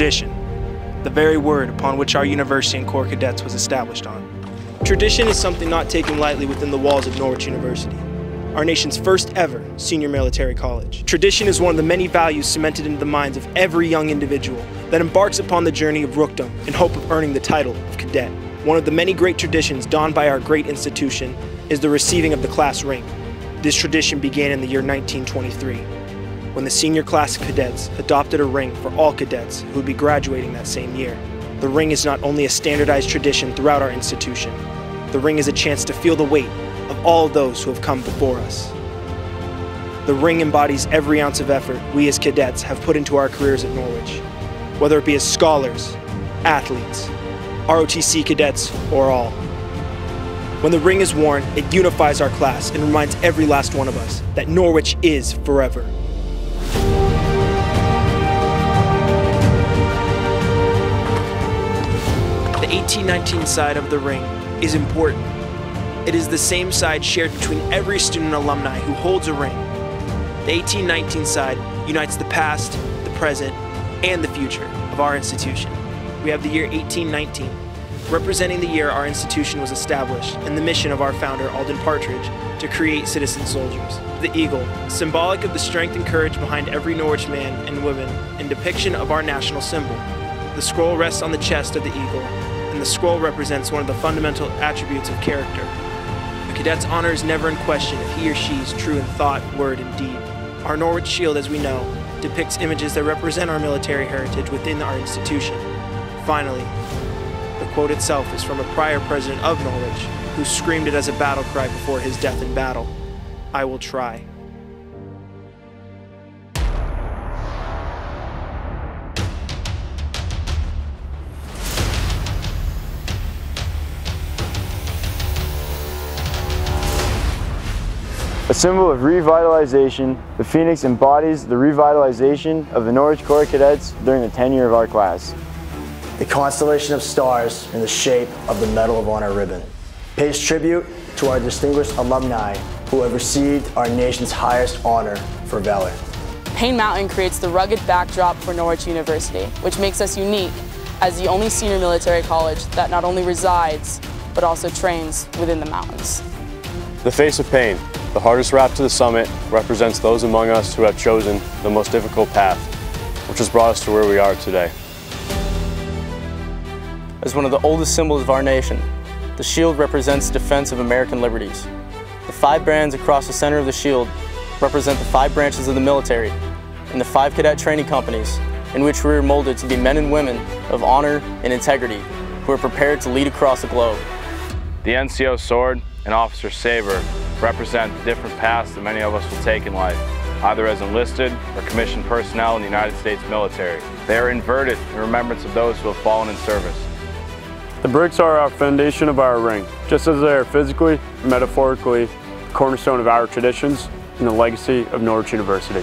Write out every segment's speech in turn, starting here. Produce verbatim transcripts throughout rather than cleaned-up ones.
Tradition, the very word upon which our university and Corps Cadets was established on. Tradition is something not taken lightly within the walls of Norwich University, our nation's first ever senior military college. Tradition is one of the many values cemented into the minds of every young individual that embarks upon the journey of rookdom in hope of earning the title of cadet. One of the many great traditions donned by our great institution is the receiving of the class ring. This tradition began in the year nineteen twenty-three, when the senior class of cadets adopted a ring for all cadets who would be graduating that same year. The ring is not only a standardized tradition throughout our institution, the ring is a chance to feel the weight of all those who have come before us. The ring embodies every ounce of effort we as cadets have put into our careers at Norwich, whether it be as scholars, athletes, R O T C cadets, or all. When the ring is worn, it unifies our class and reminds every last one of us that Norwich is forever. The eighteen nineteen side of the ring is important. It is the same side shared between every student and alumni who holds a ring. The eighteen nineteen side unites the past, the present, and the future of our institution. We have the year eighteen nineteen, representing the year our institution was established and the mission of our founder, Alden Partridge, to create citizen soldiers. The eagle, symbolic of the strength and courage behind every Norwich man and woman, in depiction of our national symbol. The scroll rests on the chest of the eagle, and the scroll represents one of the fundamental attributes of character. A cadet's honor is never in question if he or she is true in thought, word, and deed. Our Norwich shield, as we know, depicts images that represent our military heritage within our institution. Finally, the quote itself is from a prior president of Norwich, who screamed it as a battle cry before his death in battle: "I will try." A symbol of revitalization, the Phoenix embodies the revitalization of the Norwich Corps Cadets during the tenure of our class. The constellation of stars in the shape of the Medal of Honor ribbon pays tribute to our distinguished alumni who have received our nation's highest honor for valor. Payne Mountain creates the rugged backdrop for Norwich University, which makes us unique as the only senior military college that not only resides, but also trains within the mountains. The face of Payne, the hardest route to the summit, represents those among us who have chosen the most difficult path, which has brought us to where we are today. As one of the oldest symbols of our nation, the shield represents defense of American liberties. The five bands across the center of the shield represent the five branches of the military and the five cadet training companies in which we are molded to be men and women of honor and integrity who are prepared to lead across the globe. The N C O sword and officer saber represent different paths that many of us will take in life, either as enlisted or commissioned personnel in the United States military. They are inverted in remembrance of those who have fallen in service. The bricks are our foundation of our ring, just as they are physically and metaphorically the cornerstone of our traditions and the legacy of Norwich University.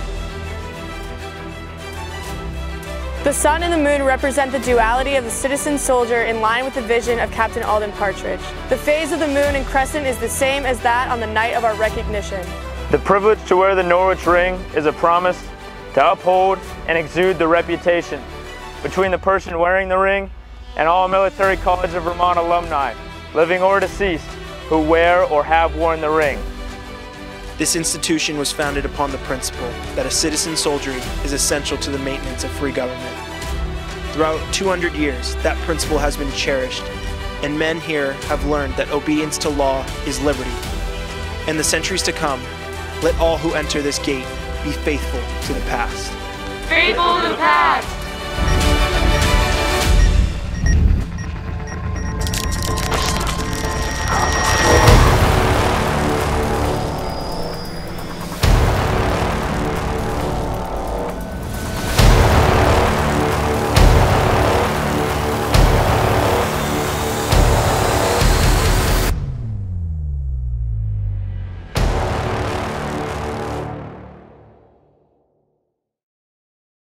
The sun and the moon represent the duality of the citizen soldier in line with the vision of Captain Alden Partridge. The phase of the moon and crescent is the same as that on the night of our recognition. The privilege to wear the Norwich ring is a promise to uphold and exude the reputation between the person wearing the ring and all Military College of Vermont alumni, living or deceased, who wear or have worn the ring. This institution was founded upon the principle that a citizen soldiery is essential to the maintenance of free government. Throughout two hundred years, that principle has been cherished, and men here have learned that obedience to law is liberty. In the centuries to come, let all who enter this gate be faithful to the past. Faithful to the past!